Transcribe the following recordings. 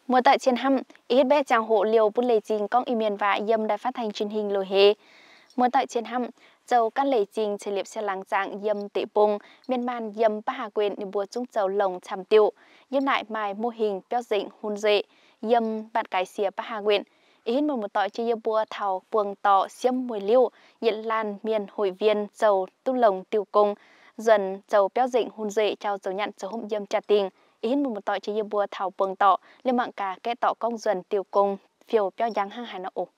Mùa tại trên hăm, ít bé chàng hộ liều bút lệ trình con y miền và yâm đài phát thanh truyền hình lồi hề. Mùa tại trên hăm, dầu các lệ trình chế liệp xe làng dạng yâm tệ bông, miền man yâm ba hà quyền để bùa trung dầu lồng chàm tiệu, yâm lại mài mô hình béo dịnh hôn dệ, yâm bạn cái xìa ba hà quyền. Ít một tội cho yâm bùa thảo buồng tọ xiêm mùi liêu, nhiệt lan miền hội viên dầu tu lồng tiêu cung, dần dầu béo dịnh hôn dệ trao dầu nhận dầu hôm yâm trà tình. Ít một tội chỉ bùa thảo bường tọ liên mạng cả kẻ tọ công dần tiểu công phiêu béo giang hang hải nó ổ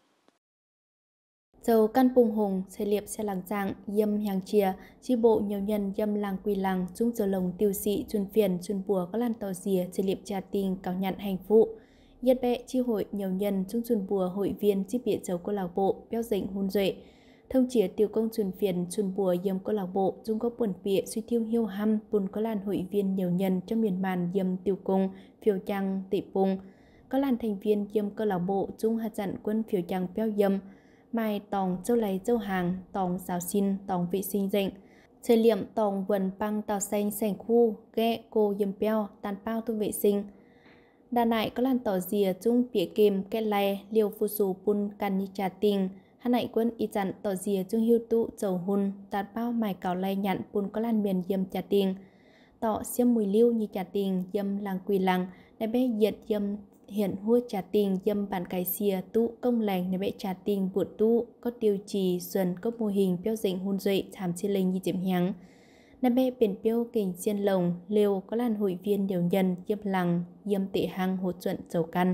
dầu căn bùng hùng xe liệp xe làng giang yâm hàng chia chi bộ nhiều nhân yâm làng quỳ làng trung giờ lồng tiêu sĩ chuân phiền chuân bùa có lan tàu dìa xe liệp trà tình cáo nhận hành phụ yết bệ chi hội nhiều nhân trung chuân bùa hội viên chi biệt dầu câu lạc bộ béo dịnh hôn duệ thông chia tiêu công chuân phiền chuân bùa yâm câu lạc bộ dung có buồn bịa suy thiêu hiu hăm bùn có lan hội viên nhiều nhân trong miền màn yâm tiêu công phiêu trang tị bùng có lan thành viên yâm câu lạc bộ dung hạt dặn quân phiêu trang béo yâm mai tòng châu lấy châu hàng tòng xào xin tòng vệ sinh dịnh chơi liệm tòng vườn băng tàu xanh sành khu ghẹ cô yâm béo tàn bao tu vệ sinh đà nại có lan tỏ dìa chung bịa kềm kết lè liều phu sù bùn can ni trà tình hà nại quân y chặn tỏ dìa chung hiu tụ dầu hun tạt bao mài cào lay nhặn bùn có lan miền yâm trà tình tọ xiêm mùi liêu như trà tình yâm làng quỳ làng đại bé diệt yâm hiện hua trà tình yâm bản cải xìa tụ công lành đại bé trà tình buộc tụ có tiêu trì dần có mô hình béo dịnh hun duệ thảm chi linh như chìm hiáng đại bé biển béo kình xiên lồng liều có lan hội viên điều nhân yâm làng yâm tệ hang hỗ chuẩn dầu căn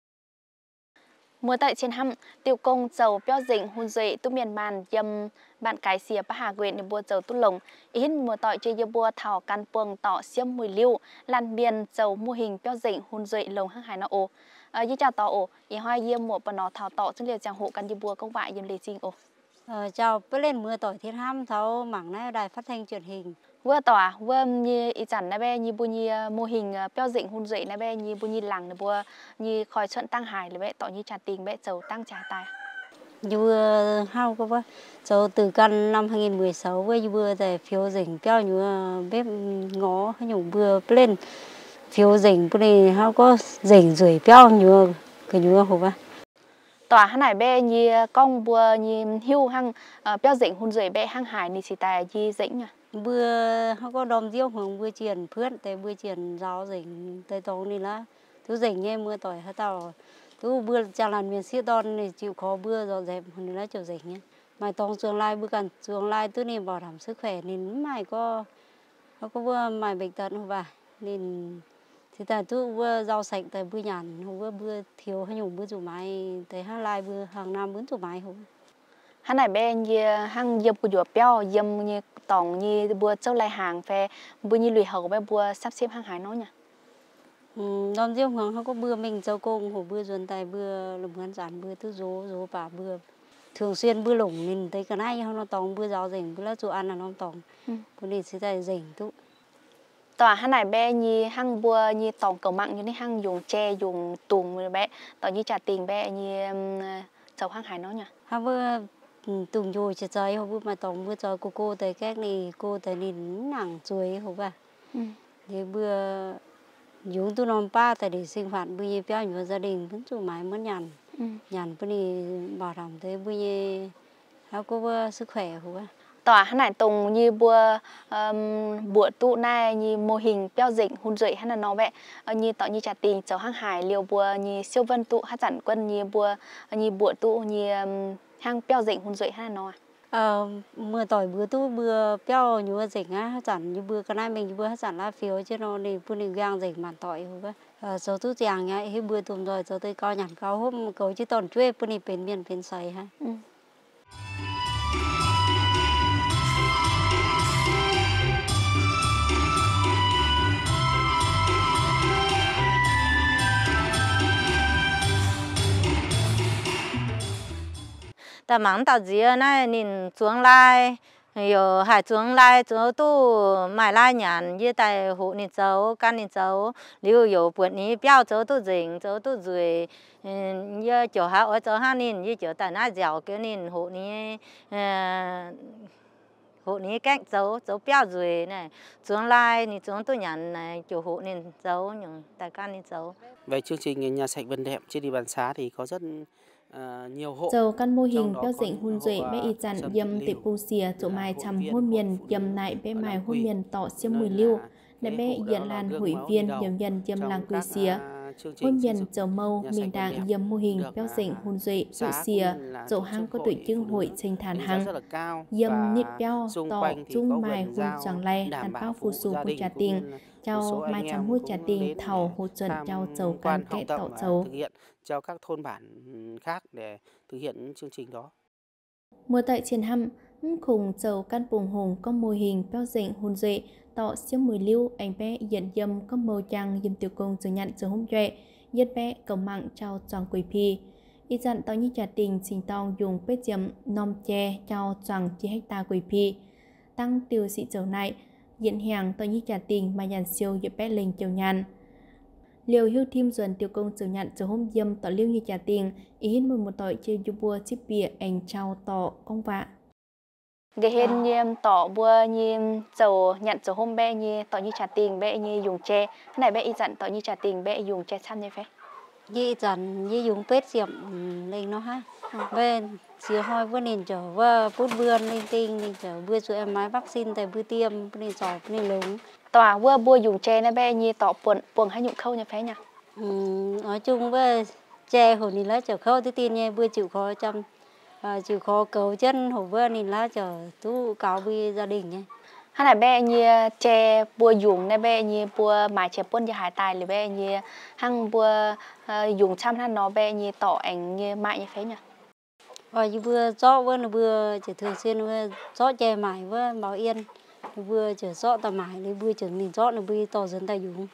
mùa tại trên hăm tiểu công dầu béo dịnh hôn duệ tu miền màn yâm bạn cái xìa ba hà quyền để bùa dầu tu lồng ít mùa tỏi chơi yâm bùa thảo can puông tọ xiêm mùi liêu lan miền dầu mô hình béo dịnh hôn duệ lồng hang hải nó ổ như chào tọ ổ ý hoa yâm một bần nó thảo tọ trên liều chàng hộ can yâm bùa công vại yâm lì trình ổ chào bước lên mưa tỏi thiên ham thấu mảng này đài phát thanh truyền hình vừa tỏa vừa như ý chẳng này bé như bùa như mô hình béo dịnh hôn duệ này bé như bùa như làng này bùa như khói chuẩn tăng hải này bé tỏ như trà tình bé dầu tăng trà tài như hao có bác cháu từ căn năm 2016 với vừa để phiếu dỉnh béo như bếp ngó hay nhủ vừa lên phiếu dỉnh bữa này hao có dỉnh rưỡi béo như cái như hồ bác tòa hắn hải bé như con bùa như hưu hăng béo dịnh hôn rưỡi bé hăng hải ni chỉ tài như dĩnh à bữa hao có đom diêu hướng bữa chiền phướt tại bữa chiền rau dỉnh tại tàu này lá thứ dỉnh nghe mưa tỏi hết tàu cứ bữa cha làm miền xí đòn này chịu khó bữa dọn dẹp nên là chịu dỉnh nhé mày tòng trường lai bữa cần trường lai tức nên bảo đảm sức khỏe nên mày có bữa mày bệnh tật không bà nên thì tại tôi bữa rau sạch tại bữa nhàn không bữa thiếu hay nhung bữa chủ máy tại hai lai bữa hàng năm bữa chủ máy không hắn hải bé như hăng dâm của chuột béo dâm như tòng như bùa châu lai hàng về bùa như lùi hậu bé bùa sắp xếp hăng hải nó nhỉ đom diêu hướng không có bữa mình châu công hồ bữa dồn tài bữa làm ngăn giản bữa thứ rố bà bữa thường xuyên bữa lủng nên thấy cái này không nó tòng bữa rau dỉnh bữa là chỗ ăn là nó tòng bữa này sẽ tại dỉnh tụ tòa hắn này bé như hăng bùa như tòng cầu mặn như này hăng dùng tre dùng tùng rồi bé tỏ như trà tình bé như dầu hăng hải nó nhỉ ha bữa tùng rồi chơi chơi không bữa mà tòng bữa chơi cô tới các này cô tới nên nặng chuối không bà thì bữa dùng tu non pa tại để sinh hoạt bữa như béo nhiều gia đình vẫn chủ máy mất nhàn bữa này bảo đảm tới bữa như hao có sức khỏe không bà tòa hắn này tùng như bùa bùa tụ này như mô hình béo dịnh hôn rưỡi hắn là nó vậy như tỏ như trà tình cháu hăng hải liều bùa như siêu vân tụ hát giản quân như bùa tụ như hang béo dịnh hôn rưỡi hắn là nó mưa tỏi bữa tu bữa béo như dỉnh á hát giản như bữa cái này mình bữa hát giản lá phiếu chứ nó này bữa này gang dỉnh màn tỏi không á số tu giang nhá hết bữa tùm rồi số tới cao nhàn cao hôm cầu chứ tòn chuê bữa này bên miền bên sài ha ta mang tao dìa này nhìn xuống lai rồi hải xuống lai chỗ tu mãi lai nhàn như tại hộ nhìn cháu can nhìn cháu liu有本尼标chỗ tu dình chỗ tu rồi như chỗ hạ ở chỗ hạ nhìn như chỗ tại na dẻo cái nhìn hộ ní hộ ní cách dấu béo rồi này xuống lai thì xuống tôi nhận này chủ hộ nên dấu nhưng tại can nên dấu. Về chương trình nhà sạch Vân Đẹp trên địa bàn xã thì có rất nhiều hộ. Dầu căn mô hình béo dịnh hun duệ bé y chặn dâm tiệp pu xìa chỗ mai chăm hôn miền dâm nại bé mai hôn miền tọ xiêm mùi lưu để bé diện làn hội viên nhiều nhân dâm làng quy xìa hôn miền dầu mâu miền đảng dâm mô hình béo dịnh hun duệ chỗ xìa chỗ hang có tuổi chương hội trình thản hang dâm nít béo tọ chung mai hun choàng lay đàn bao phù su pu trà tiền cháu mai chăm hút trà tiền thầu hỗ trợ cháu dầu can kẽ tọ dầu cho các thôn bản khác để thực hiện chương trình đó. Mùa tại triển hăm khùng dầu căn bùng hùng có mô hình béo dịnh hôn duệ tọ siêu mùi lưu anh bé dẫn dâm có màu trang dâm tiểu công dự nhận giờ hôm duệ nhất bé cầu mạng trao tròn quỷ phi ý dặn tao như trả tình trình tao dùng bếp dâm nom che trao tròn chỉ hecta quỷ phi tăng tiêu sĩ dầu này diễn hàng tao như trả tình mà nhàn siêu giúp bé lên chiều nhàn liều hưu thêm dần tiểu công dự nhận giờ hôm dâm tỏ liêu như trả tiền ý một tội chơi du bua chip bìa anh trao tỏ công vạ cái hiện nhiệm tỏ bua nhiệm dầu nhận giờ hôm bé như tỏ như trả tiền bé như dùng tre cái này bé y dặn tỏ như trả tiền bé dùng tre chăm như thế như dặn như dùng pết diệm lên nó ha bên chiều hoi bữa nên trở vơ bút bươn lên tinh nên trở bữa cho em máy vaccine tại bữa tiêm nên giỏi nên lớn tòa vừa bua dùng tre này bé như tỏ buồn hay nhụng khâu như thế nhỉ nói chung với tre hồi này lá trở khâu thứ tiên nha bữa chịu khó chăm chịu khó cầu chân hồi bữa này lá trở tú cáo bữa gia đình nha hay là bé như tre bua dùng này bé như bua mài chè bún cho hải tài là bé như hăng bua dùng chăm hắn nó bé như tỏ ảnh như mại như thế nhỉ như bữa rõ bữa là bữa chỉ thường xuyên bữa rõ tre mài bữa bảo yên bữa chỉ rõ tầm mài lấy bữa chỉ mình rõ là bữa tỏ dần tài dùng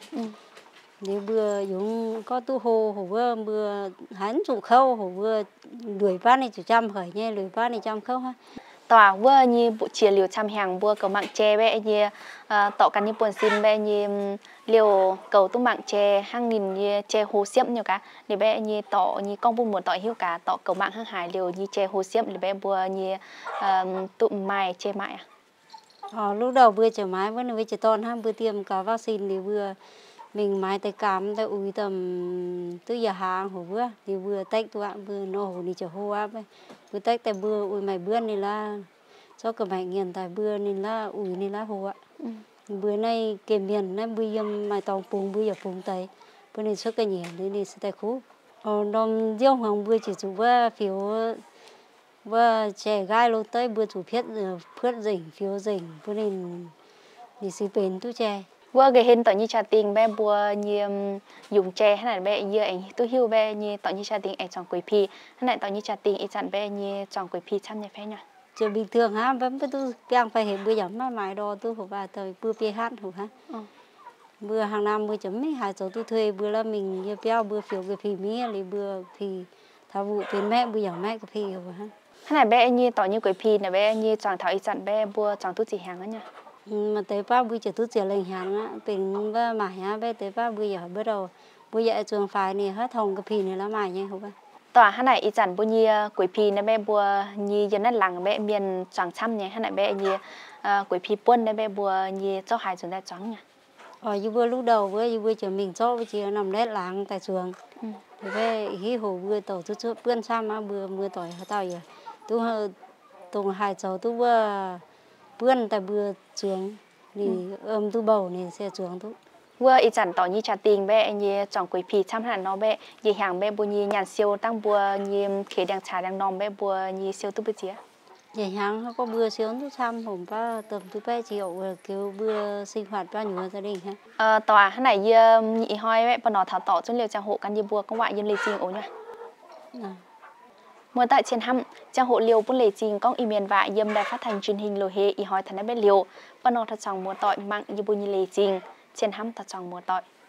nếu bữa dùng có tu hồ hồ bữa hắn trụ khâu hồ bữa đuổi bát này chỉ trăm khởi nha đuổi bát này trăm khâu ha tòa vừa như bộ chia liều chăm hàng vừa cầu mạng tre bé như tọ căn như buồn xin bé như liều cầu tu mạng tre hàng nghìn như tre hồ xiêm nhiều cả để bé như tọ như con buôn muốn tọ hiếu cả tọ cầu mạng hàng hải liều như tre hồ xiêm để bé vừa như tụm mài tre mại lúc đầu bữa chở máy vẫn là bữa chở ton ha bữa tiêm cả vaccine thì bữa mình máy tay cám tay ui tầm từ giờ hàng hồ bữa thì bữa tách tụi bạn bữa nó hồ đi chở hồ áp bữa tách tại bữa ui mày bữa này là cho cả mày nghiền tại bữa này là ui này là hồ ạ bữa nay kèm miền này bữa yếm mày tòng phùng bữa giờ phùng tay bữa này xuất cái nhỉ đây sẽ tay khú đom riêu hoàng bữa chỉ chụp bữa phiếu bữa trẻ gai lâu tới bữa chụp phết rỉnh phiếu rỉnh bữa này thì sự bền tu trẻ vừa cái hình tỏ như trà tiền bé bùa như dùng tre hay là bé như anh tôi hiểu bé như tỏ như trà tiền anh chọn quỷ phi hay là tỏ như trà tiền anh chọn bé như chọn quỷ phi chăm như thế nhỉ chứ bình thường ha vẫn tôi đang phải hiện bây giờ mà mãi đồ tôi phải vào thời bữa phi hát hủ ha bữa hàng năm bữa chấm mấy hai chỗ tôi thuê bữa là mình như béo bữa phiếu cái phi mía thì bữa phi thảo vụ bên mẹ bữa giờ mẹ cái phi hủ ha hay là bé như tỏ như quỷ phi là bé như chọn thảo anh chọn bé bùa chọn thuốc gì hàng đó nhỉ mà tới ba bữa chỉ tút chỉ lên hàng á, bình với mải á, bé tới ba bữa giờ bắt đầu bữa giờ trường phái này hết thòng cái phi này là mải nha không ạ? Tòa hắn này ý chẳng bữa như quỷ phi này bé bùa như dân đất làng bé miền trắng chăm nhỉ, hắn này bé như quỷ phi quân này bé bùa như cho hai chúng ta trắng nhỉ. Như bữa lúc đầu bữa chỉ mình cho bữa chỉ nằm đất làng tại trường, thì bé hí hồ bữa tổ chút bữa sam á bữa mưa tỏi hết tao giờ, tôi tùng hai cháu tôi bữa tại bữa trường thì tôi bầu này sẽ trường tôi vừa ý chẳng tỏ như trà tiền bé như chọn quỷ phi chăm hẳn nó bé như hàng bé bùa như nhàn siêu tăng bùa như khế đang trà đang nòng bé bùa như siêu tu bữa chia vậy hàng nó có bữa siêu tôi chăm hôm ba tầm tôi bé chịu kiểu bữa sinh hoạt bao nhiêu gia đình ha tòa hắn này như nhị hoi bé bọn nó thảo tỏ cho liều trang hộ căn như bùa công ngoại như lì trình ổ nhá Mùa tại trên hăm, trang hộ liều bún lề trình con email và yếm đài phát thanh truyền hình lô hê y hỏi thằng bé liều, bọn nó thật chồng mùa tội mạng như bùn như lề trình, trên hăm thật chồng mùa tội.